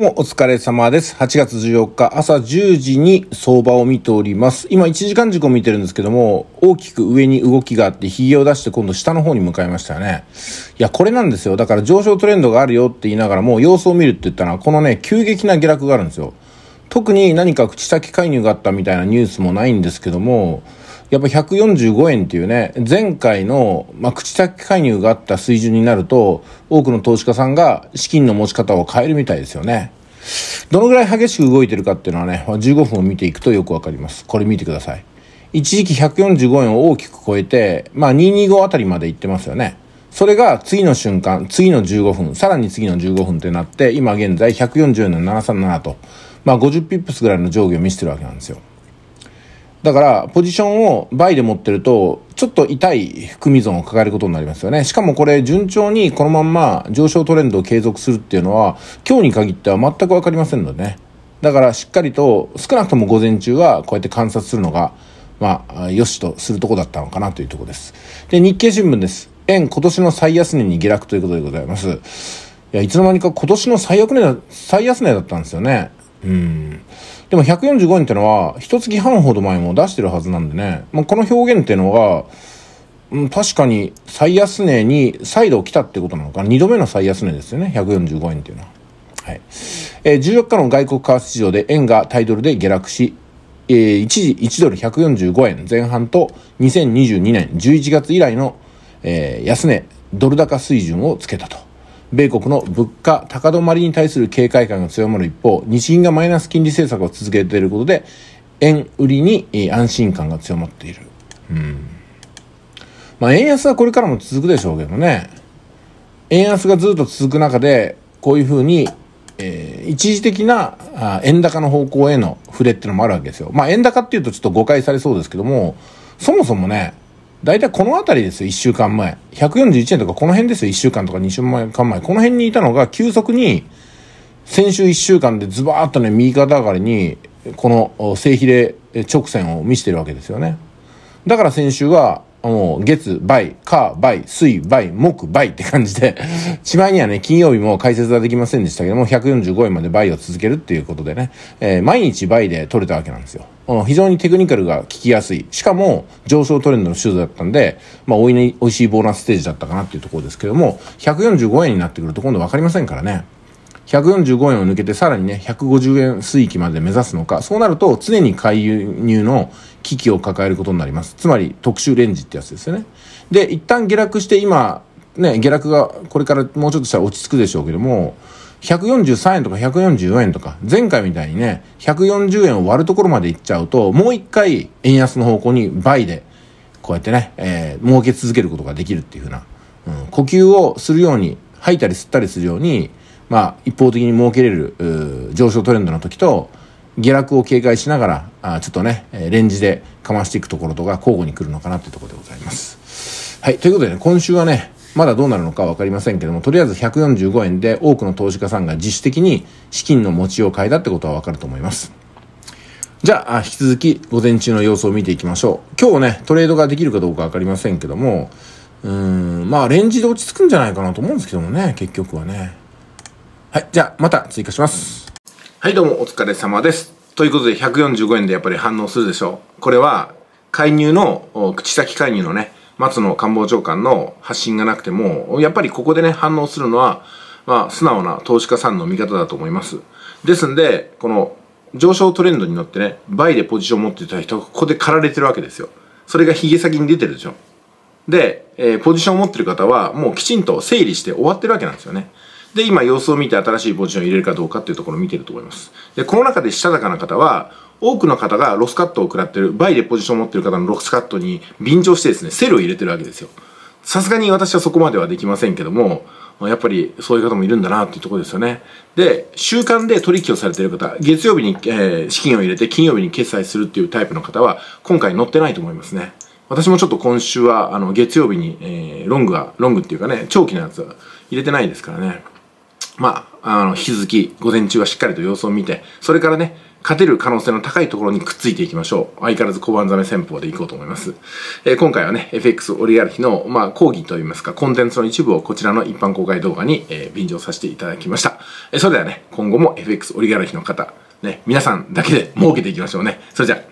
もうお疲れ様です。8月14日朝10時に相場を見ております。今1時間軸を見てるんですけども、大きく上に動きがあって、髭を出して今度下の方に向かいましたよね。いや、これなんですよ。だから上昇トレンドがあるよって言いながらも、様子を見るって言ったのは、このね、急激な下落があるんですよ。特に何か口先介入があったみたいなニュースもないんですけども、やっぱ145円っていうね、前回の、口先介入があった水準になると、多くの投資家さんが資金の持ち方を変えるみたいですよね。どのぐらい激しく動いてるかっていうのはね、15分を見ていくとよくわかります。これ見てください。一時期145円を大きく超えて、225あたりまで行ってますよね。それが次の瞬間、次の15分、さらに次の15分ってなって、今現在140円の737と、50ピップスぐらいの上下を見せてるわけなんですよ。だから、ポジションを倍で持ってると、ちょっと痛い含み損を抱えることになりますよね。しかもこれ、順調にこのまんま上昇トレンドを継続するっていうのは、今日に限っては全くわかりませんのでね。だから、しっかりと、少なくとも午前中はこうやって観察するのが、よしとするとこだったのかなというところです。で、日経新聞です。円今年の最安値に下落ということでございます。いや、いつの間にか今年の最安値だったんですよね。でも145円ってのは一月半ほど前も出してるはずなんでね、この表現っていうのが、確かに最安値に再度来たってことなのかな。2度目の最安値ですよね、145円っていうのは。はい。14日の外国為替市場で円が対ドルで下落し、一時1ドル145円前半と2022年11月以来の、安値ドル高水準をつけたと。米国の物価高止まりに対する警戒感が強まる一方、日銀がマイナス金利政策を続けていることで、円売りに安心感が強まっている。円安はこれからも続くでしょうけどね。円安がずっと続く中で、こういうふうに、一時的な円高の方向への触れっていうのもあるわけですよ。円高っていうとちょっと誤解されそうですけども、そもそもね、だいたいこのあたりですよ、1週間前。141円とかこの辺ですよ、1週間とか2週間前。この辺にいたのが急速に、先週1週間でズバーッとね、右肩上がりに、この正比例直線を見せてるわけですよね。だから先週は、もう月倍、火倍、水倍、木倍って感じで、しまいにはね、金曜日も解説はできませんでしたけども、145円まで倍を続けるっていうことでね、毎日倍で取れたわけなんですよ。非常にテクニカルが効きやすい。しかも、上昇トレンドのシューズだったんで、美味しいボーナスステージだったかなっていうところですけども、145円になってくると今度分かりませんからね。145円を抜けてさらにね、150円水域まで目指すのか、そうなると常に介入の危機を抱えることになります。つまり特殊レンジってやつですよね。で、一旦下落して今、ね、下落がこれからもうちょっとしたら落ち着くでしょうけども、143円とか144円とか、前回みたいにね、140円を割るところまで行っちゃうと、もう一回円安の方向に倍で、こうやってね、儲け続けることができるっていう風な、呼吸をするように、吐いたり吸ったりするように、一方的に儲けれる上昇トレンドの時と下落を警戒しながらちょっとねレンジでかましていくところとか交互に来るのかなというところでございます。はい、ということでね、今週はねまだどうなるのか分かりませんけども、とりあえず145円で多くの投資家さんが自主的に資金の持ちを変えたってことは分かると思います。じゃあ引き続き午前中の様子を見ていきましょう。今日ねトレードができるかどうか分かりませんけども、レンジで落ち着くんじゃないかなと思うんですけどもね、結局はね。はい。じゃあ、また追加します。はい、どうもお疲れ様です。ということで、145円でやっぱり反応するでしょう。これは、介入の、口先介入のね、松野官房長官の発信がなくても、やっぱりここでね、反応するのは、素直な投資家さんの見方だと思います。ですんで、この、上昇トレンドに乗ってね、倍でポジションを持っていた人がここで駆られてるわけですよ。それがヒゲ先に出てるでしょ。で、ポジションを持ってる方は、もうきちんと整理して終わってるわけなんですよね。で、今様子を見て新しいポジションを入れるかどうかっていうところを見てると思います。で、この中でしたたかな方は、多くの方がロスカットを食らってる、バイでポジションを持ってる方のロスカットに便乗してですね、セルを入れてるわけですよ。さすがに私はそこまではできませんけども、やっぱりそういう方もいるんだなっていうところですよね。で、週間で取引をされている方、月曜日に、資金を入れて金曜日に決済するっていうタイプの方は、今回乗ってないと思いますね。私もちょっと今週は、月曜日に、ロングっていうかね、長期のやつは入れてないですからね。引き続き午前中はしっかりと様子を見て、それからね、 勝てる可能性の高いところにくっついていきましょう。相変わらず小判ザメ戦法でいこうと思います。今回はね、FX オリガルヒの、講義といいますか、コンテンツの一部をこちらの一般公開動画に、便乗させていただきました。それではね、今後も FX オリガルヒの方、ね、皆さんだけで儲けていきましょうね。それじゃあ。